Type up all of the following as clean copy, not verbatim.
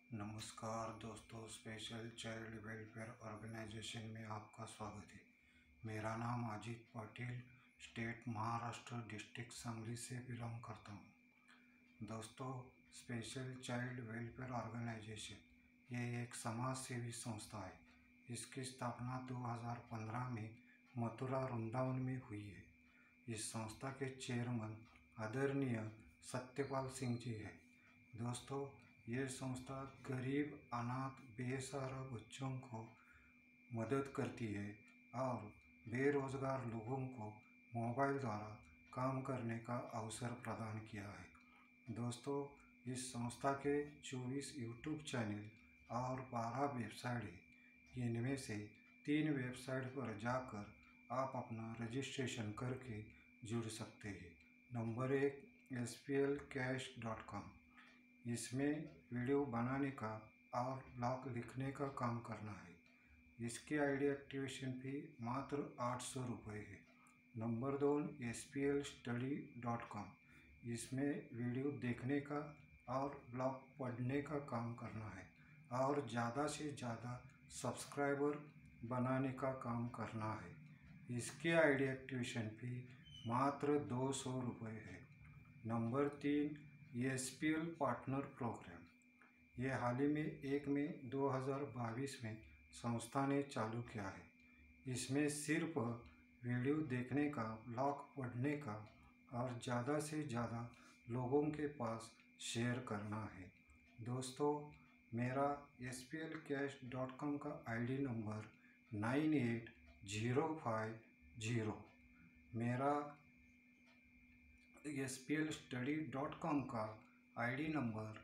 नमस्कार दोस्तों, special child welfare organisation में आपका स्वागत है। मेरा नाम अजीत पाटिल, स्टेट महाराष्ट्र, डिस्ट्रिक्ट सांगली से बिलोंग करता हूँ। दोस्तों, स्पेशल चाइल्ड वेलफेयर ऑर्गेनाइजेशन ये एक समाज सेवी संस्था है। इसकी स्थापना 2015 में मथुरा वृंदावन में हुई है। इस संस्था के चेयरमैन आदरणीय सत्यपाल सिंह जी है। दोस्तों, ये संस्था गरीब, अनाथ, बेसहारा बच्चों को मदद करती है और बेरोजगार लोगों को मोबाइल द्वारा काम करने का अवसर प्रदान किया है। दोस्तों, इस संस्था के 24 यूट्यूब चैनल और 12 वेबसाइट है। इनमें से 3 वेबसाइट पर जाकर आप अपना रजिस्ट्रेशन करके जुड़ सकते हैं। Number 1 SPLcash.com। इसमें वीडियो बनाने का और ब्लॉग लिखने का काम करना है। इसकी आईडी एक्टिवेशन फी मात्र 800 रुपये है। Number 2 SPLstudy.com। इसमें वीडियो देखने का और ब्लॉग पढ़ने का काम करना है और ज़्यादा से ज़्यादा सब्सक्राइबर बनाने का काम करना है। इसकी आईडी एक्टिवेशन फी मात्र 200 रुपये है। Number 3 SPL partner programme. ये हाल ही में 1 मई 2022 में संस्था ने चालू किया है। इसमें सिर्फ वीडियो देखने का, ब्लॉग पढ़ने का और ज़्यादा से ज़्यादा लोगों के पास शेयर करना है। दोस्तों, मेरा SPLcash.com का आईडी नंबर 98050। मेरा SPLstudy.com का आईडी नंबर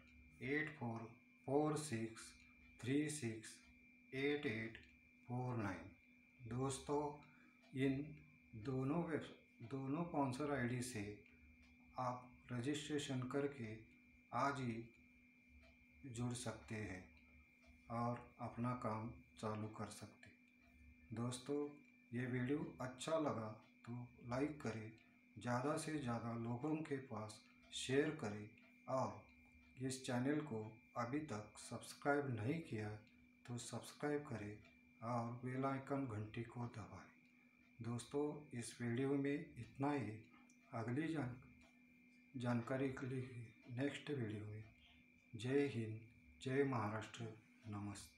8446368849। दोस्तों, इन दोनों स्पॉन्सर आईडी से आप रजिस्ट्रेशन करके आज ही जुड़ सकते हैं और अपना काम चालू कर सकते हैं। दोस्तों, ये वीडियो अच्छा लगा तो लाइक करें, ज़्यादा से ज़्यादा लोगों के पास शेयर करें और इस चैनल को अभी तक सब्सक्राइब नहीं किया तो सब्सक्राइब करें और बेल आइकन घंटी को दबाएं। दोस्तों, इस वीडियो में इतना ही। अगली जानकारी के लिए नेक्स्ट वीडियो में। जय हिंद, जय महाराष्ट्र, नमस्ते।